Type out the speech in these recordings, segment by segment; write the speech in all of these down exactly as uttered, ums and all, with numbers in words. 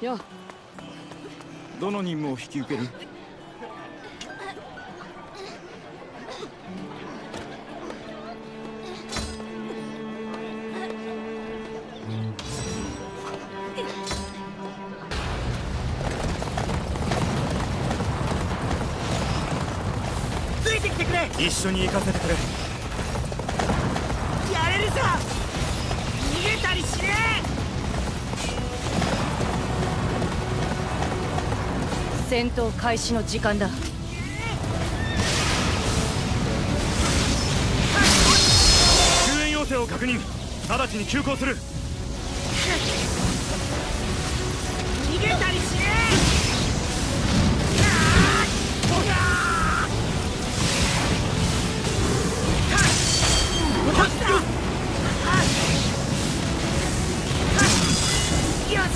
やあ、 どの任務を引き受ける？ ついてきてくれ。 一緒に行かせてくれ。 やれるさ。逃げたりしね戦闘開始の時間だ。 救援要請を確認。直ちに急行する。 逃げたりしねえ。よし。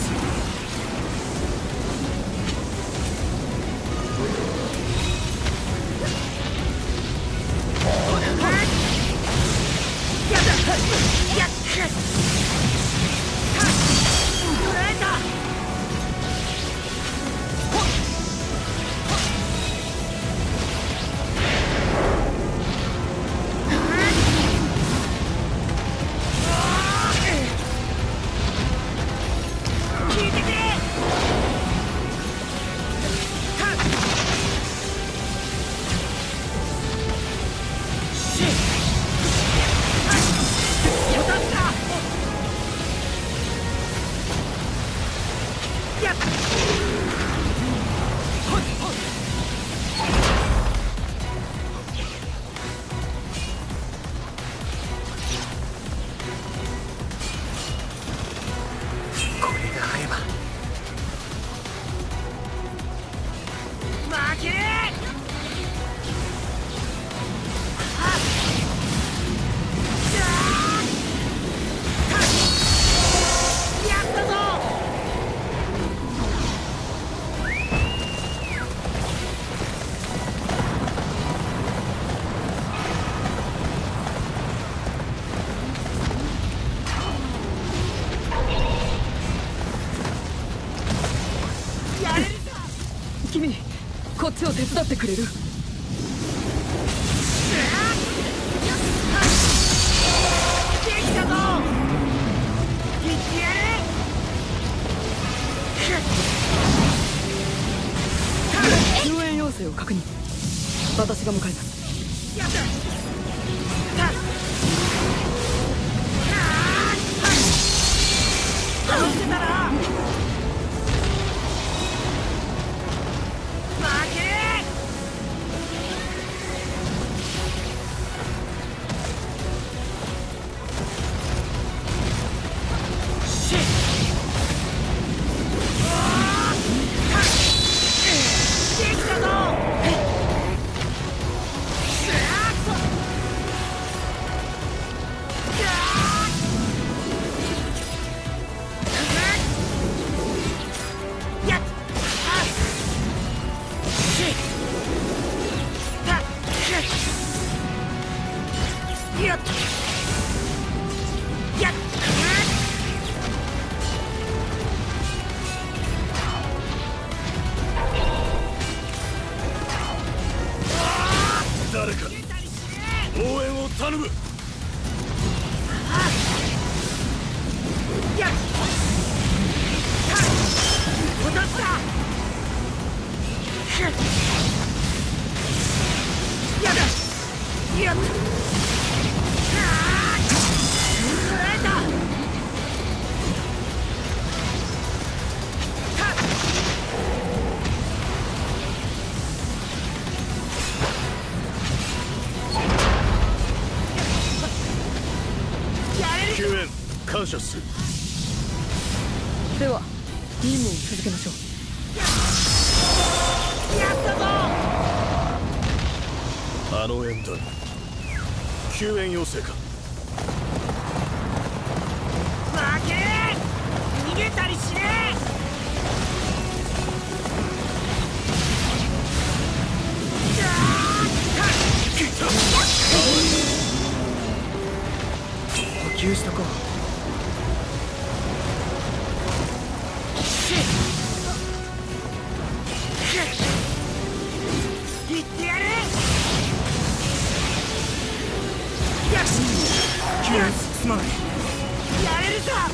君、こっちを手伝ってくれる？できたぞ。いってやれ。 救援要請を確認。私が向かいます。 やった。倒してたな。 誰か応援を頼む。 やっ落とした。やだ。やっ捕らえた。 救援感謝する。 では任務を続けましょう。 やったぞ。 あの縁談、救援要請か。 負けねえ。逃げたりしねえ。 補給しとこう。 しっすまない。 やれるさ。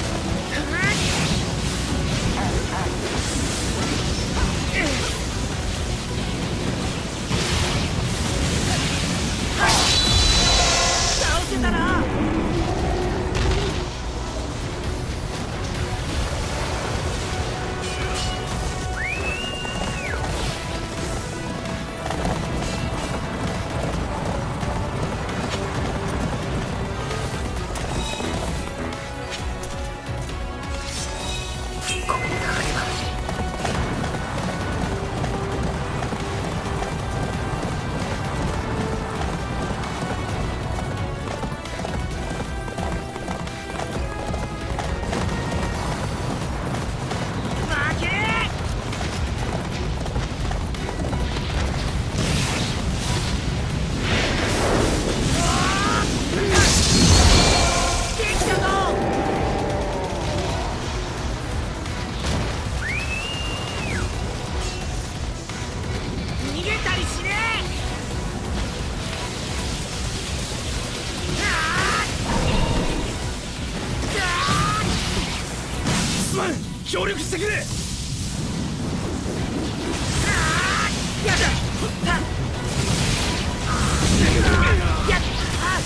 倒せたな。 協力してくれ。 やだ。やっ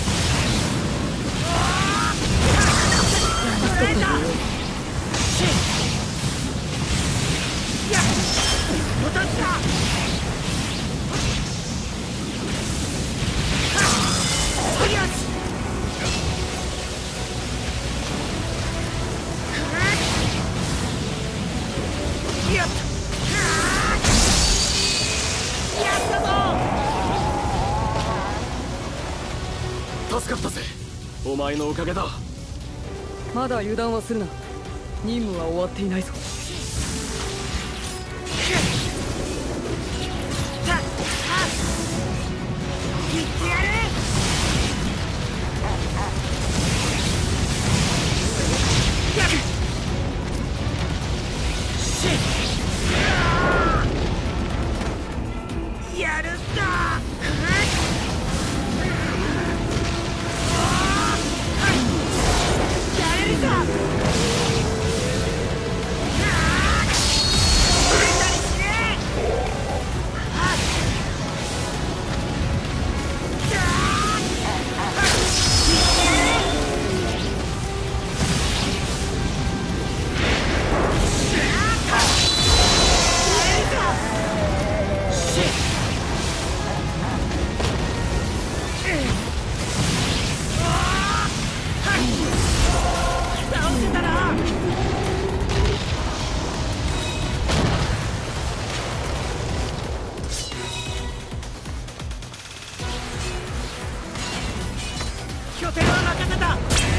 助かったぜ。お前のおかげだ。 まだ油断はするな。任務は終わっていないぞ。 言ってやれ。やるんだ。拠点は任せた。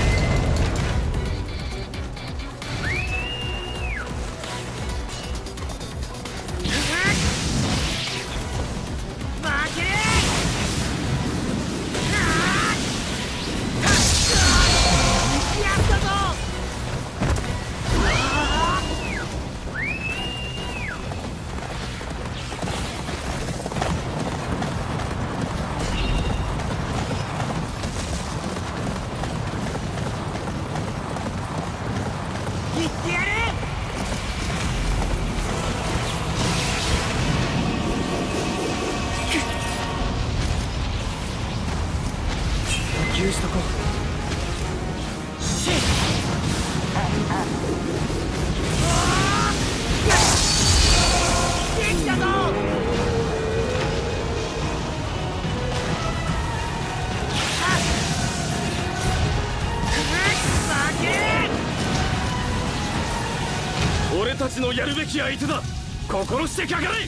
負けねえ。やったぞ。言ってやれ。 補給しとこう。 シッ。できたぞ。負けねえ。 俺たちのやるべき相手だ。心してかかれ。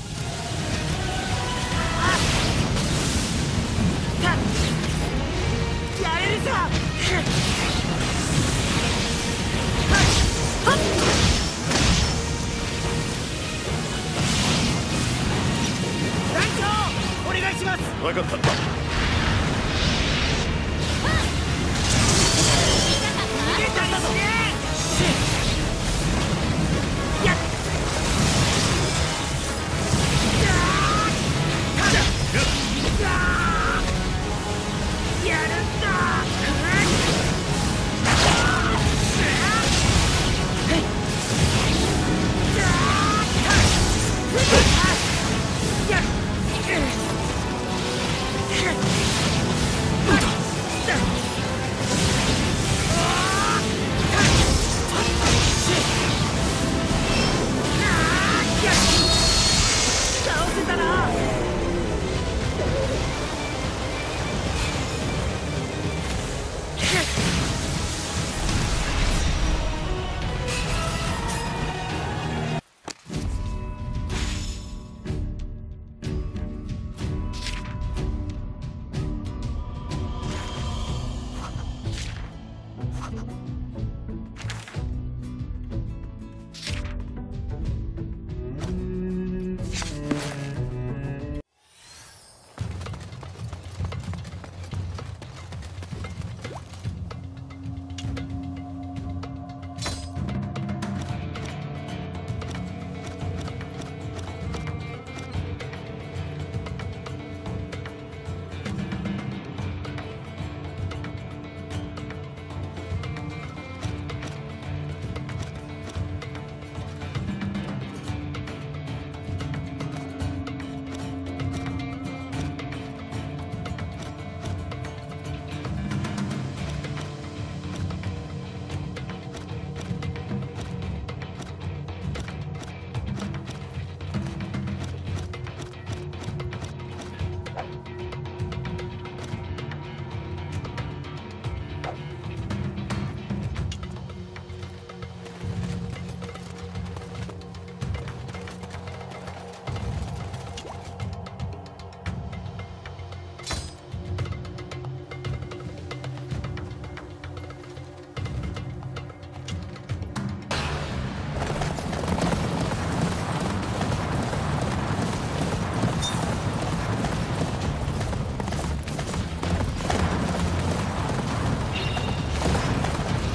やれるさ。団長お願いします。 分かった。 逃げたりしねえ。やっやるんだ。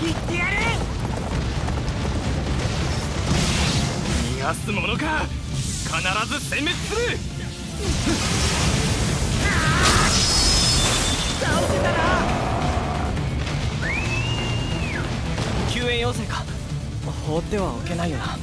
行ってやる。 逃がすものか。必ず殲滅する。 倒せたな。 救援要請か。放ってはおけないよな。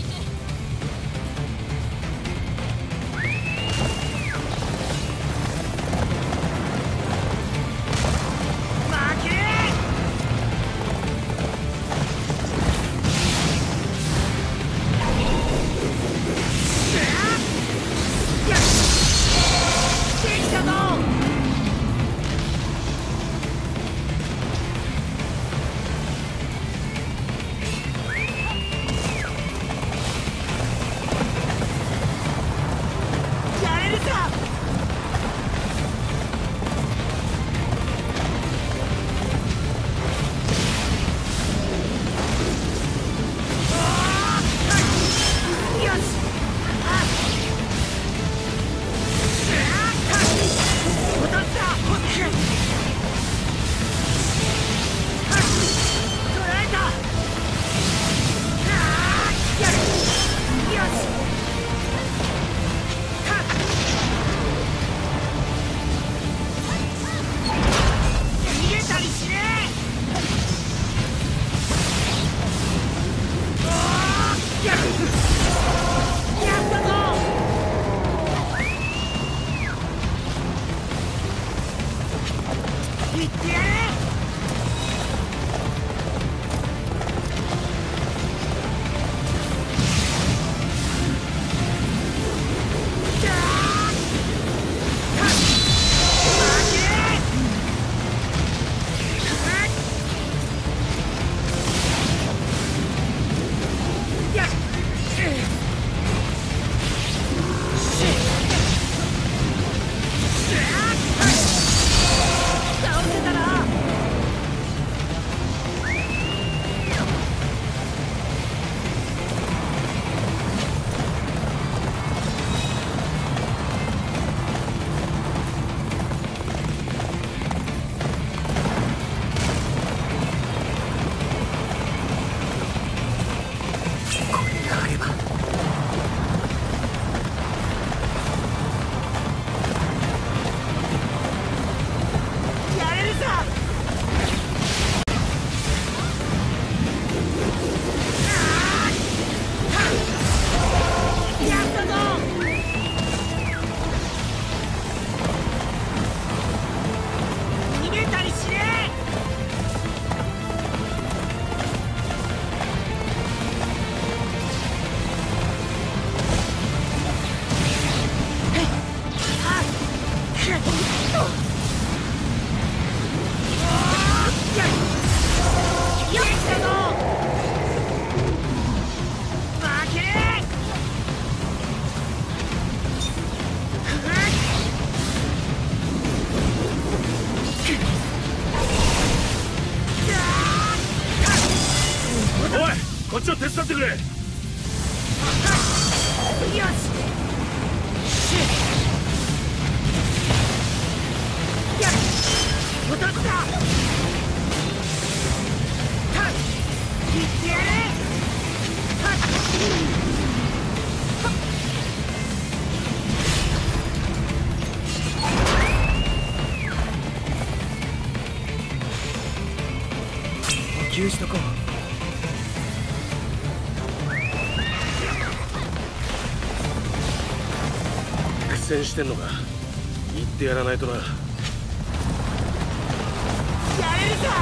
こっちを手伝ってくれ。よし。 落とした。行ってやれ。 補給しとこう。 苦戦してんのか。言ってやらないとな。 やれるさ。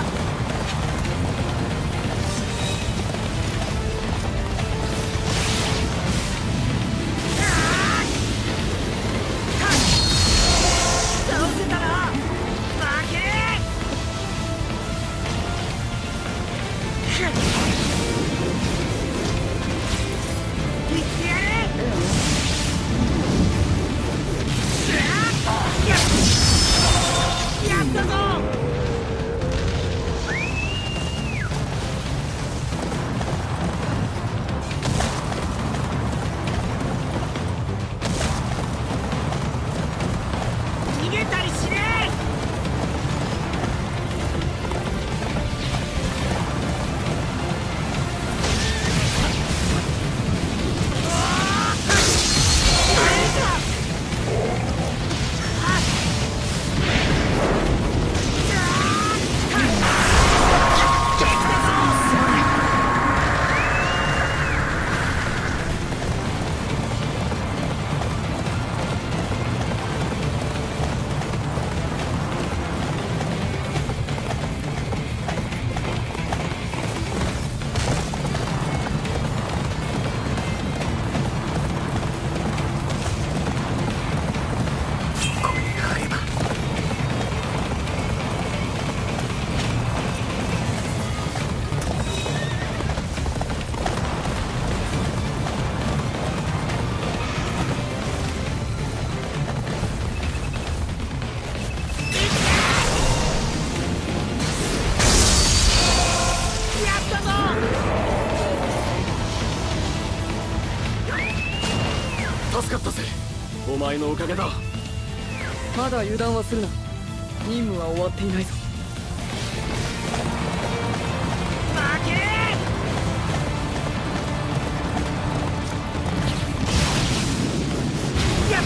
お前のおかげだ。 まだ油断はするな。任務は終わっていないぞ。 負けやっ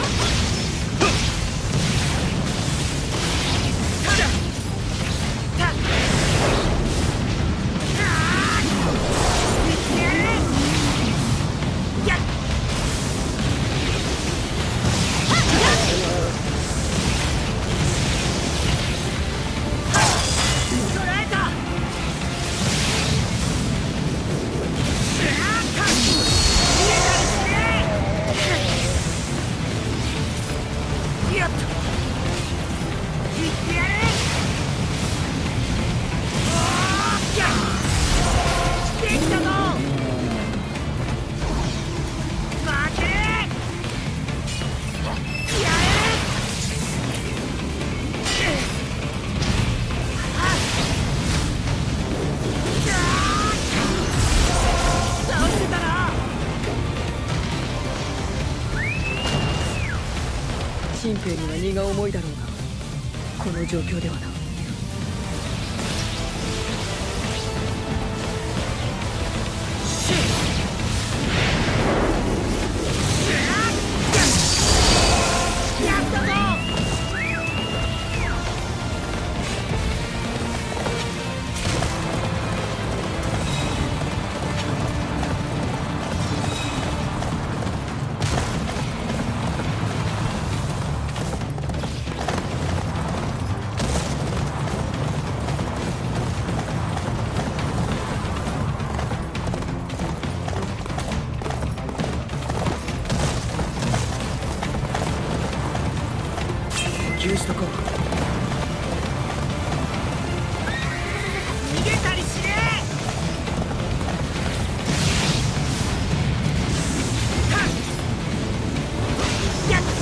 新兵には荷が重いだろうが、この状況ではな。補給しとこう。 逃げたりしねえ。やっ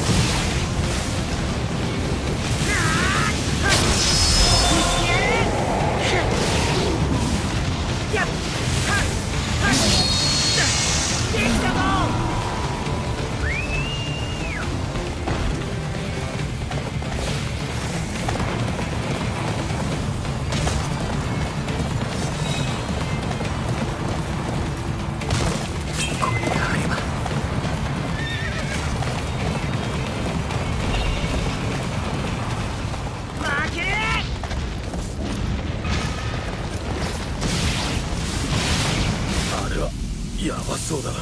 やっできたぞ。 やばそうだな。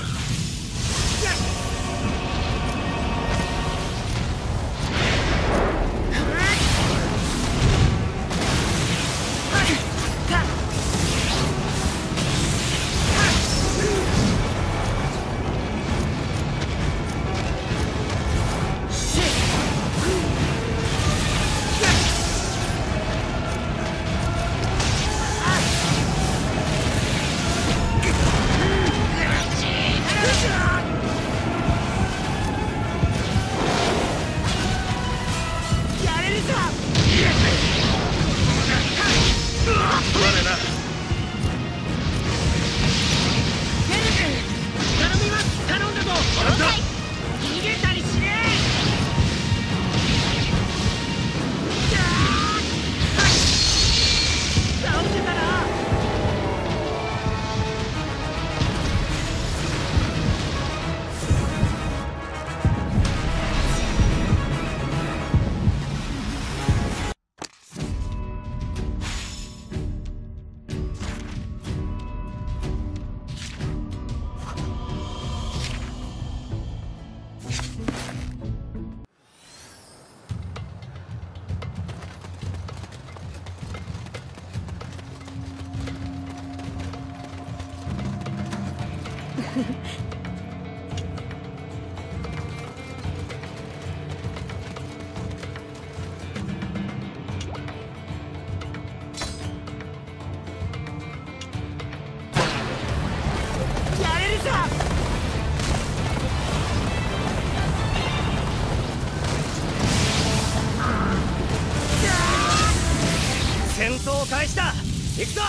戦闘開始だ。行くぞ。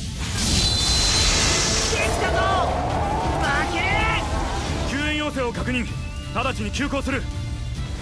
できたぞ。負けねえ。 救援要請を確認。直ちに急行する。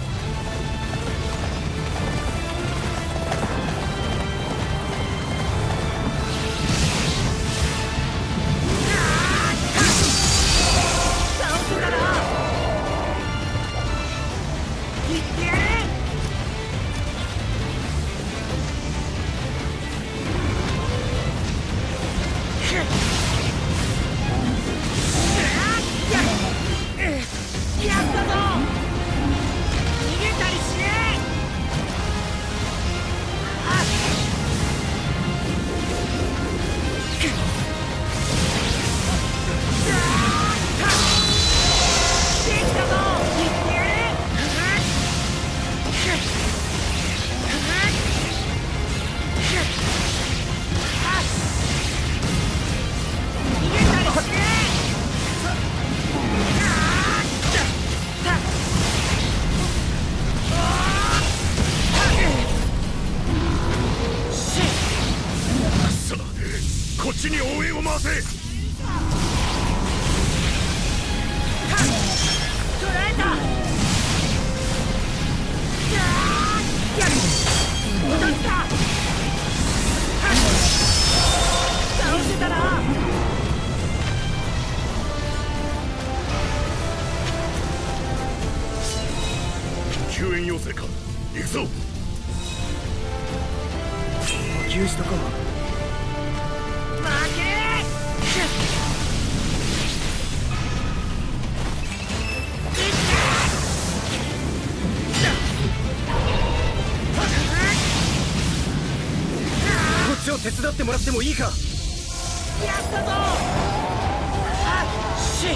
回せ。 捕らえた。戻った。倒せたな。 救援要請か。行くぞ。 補給しとこう。 負け。 こっちを手伝ってもらってもいいか。 やったぞ。あっし。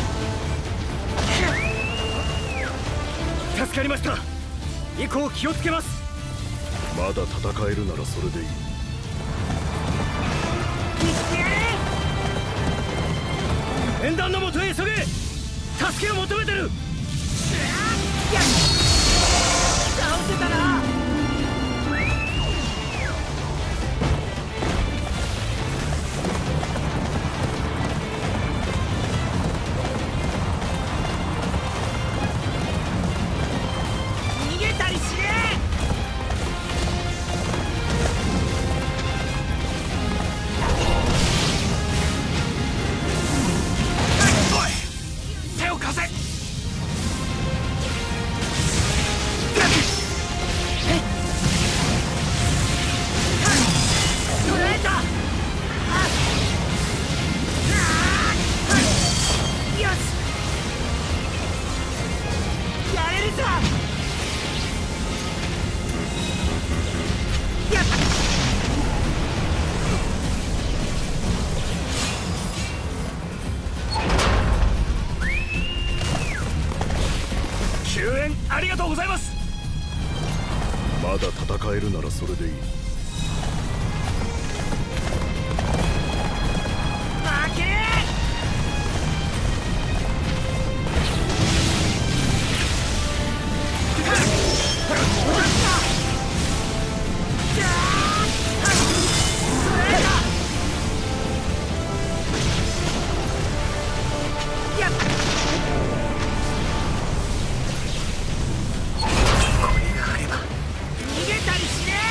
助かりました。以降気をつけます。 まだ戦えるならそれでいい。 縁談のもとへ急げ。助けを求めてる。 倒せたな。逃げたりしねえ。 手を貸せ。 捕らえた。よし。やれるさ。やっ救援ありがとうございます。まだ戦えるならそれでいい。 負け。逃げたりしね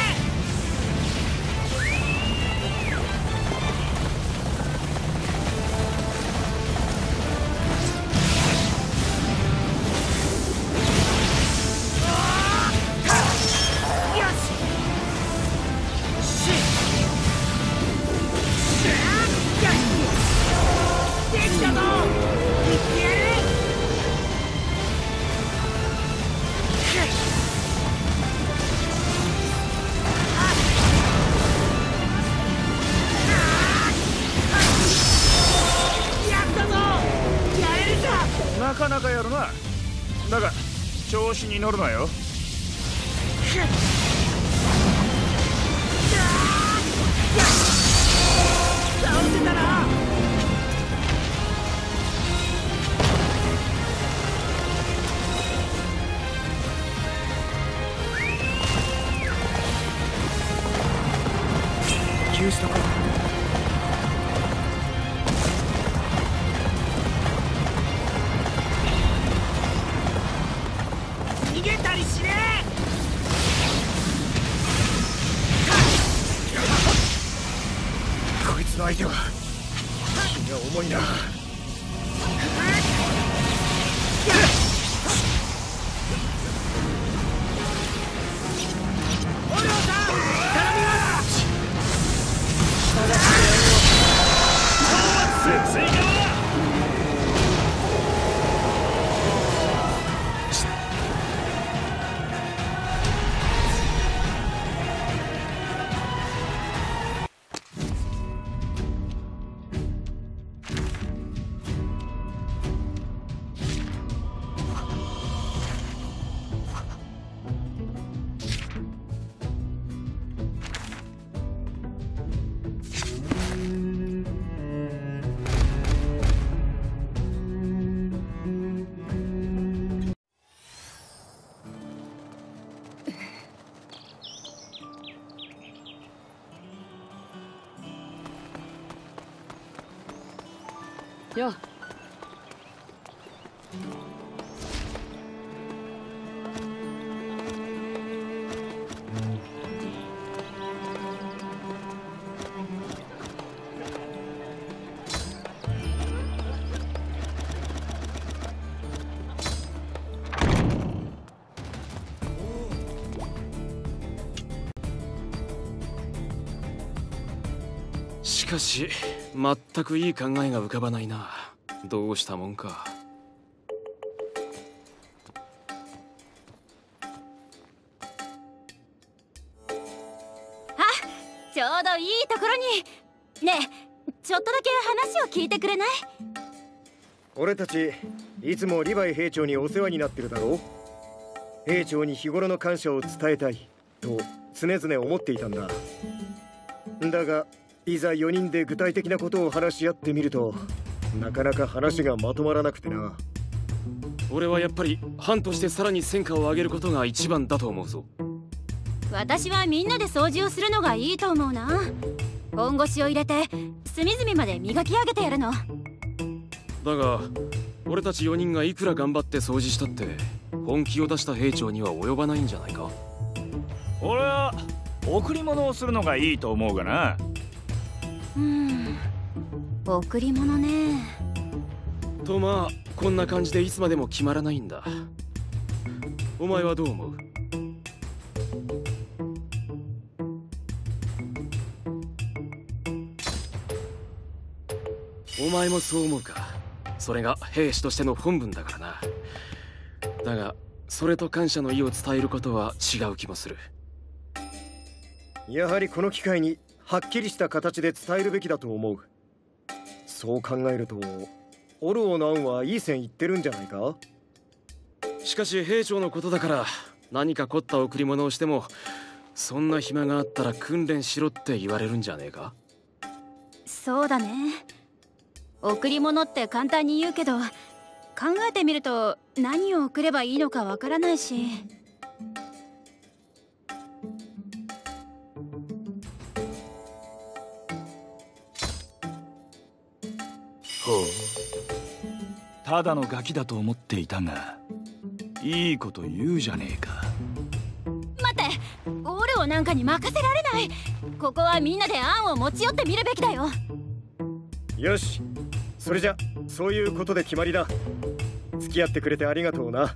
え。よし。しできたぞ。いってやる。やったぞ。やれるさ。 なかなかやるな。だが調子に乗るなよ。 倒せたな。 補給しとこう。 逃げたりしねえ。 こいつの相手は気が重いな。 お嬢さん頼みます。 潜水艦だ。 やあ。 しかし全くいい考えが浮かばないな。どうしたもんか。 あ、ちょうどいいところに。ねえ、ちょっとだけ話を聞いてくれない？ 俺たちいつもリヴァイ兵長にお世話になってるだろう。兵長に日頃の感謝を伝えたいと常々思っていたんだ。だがいざよにんで具体的なことを話し合ってみると、なかなか話がまとまらなくてな。 俺はやっぱり班としてさらに戦果を上げることが一番だと思うぞ。 私はみんなで掃除をするのがいいと思うな。本腰を入れて隅々まで磨き上げてやるの。 だが俺たちよにんがいくら頑張って掃除したって本気を出した兵長には及ばないんじゃないか。 俺は贈り物をするのがいいと思うがな。 うーん、贈り物ね。 とまあこんな感じでいつまでも決まらないんだ。お前はどう思う？お前もそう思うか。それが兵士としての本分だからな。だがそれと感謝の意を伝えることは違う気もする。 やはりこの機会にはっきりした形で伝えるべきだと思う。そう考えるとオルオの案はいい線いってるんじゃないか。 しかし兵長のことだから何か凝った贈り物をしても、そんな暇があったら訓練しろって言われるんじゃねえか。 そうだね。贈り物って簡単に言うけど、考えてみると何を贈ればいいのかわからないし。 ほう、ただのガキだと思っていたが、いいこと言うじゃねえか。 待って、オルオなんかに任せられない。ここはみんなで案を持ち寄ってみるべきだよ。 よし、それじゃそういうことで決まりだ。付き合ってくれてありがとうな。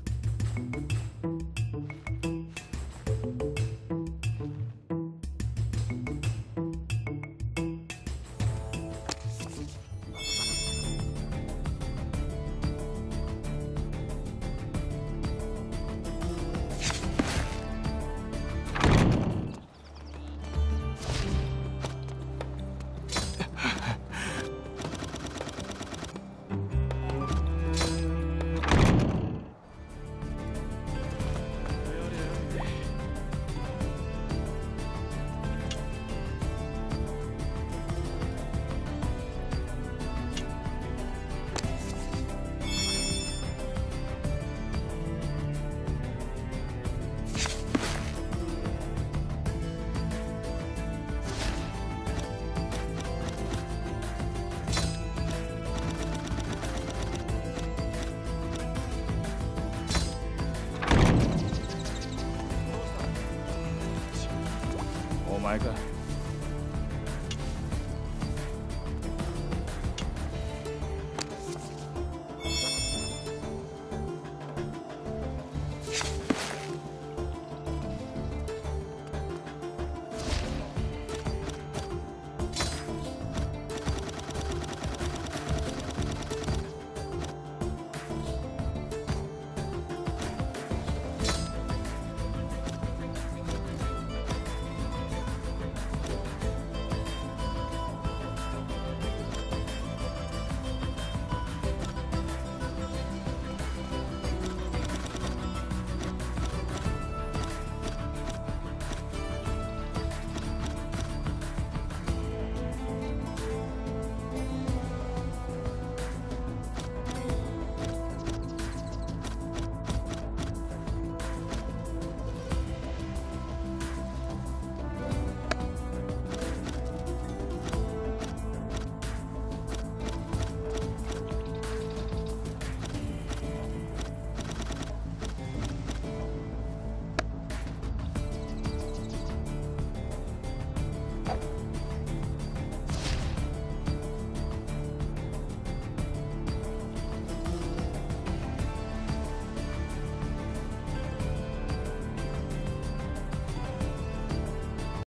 お前か。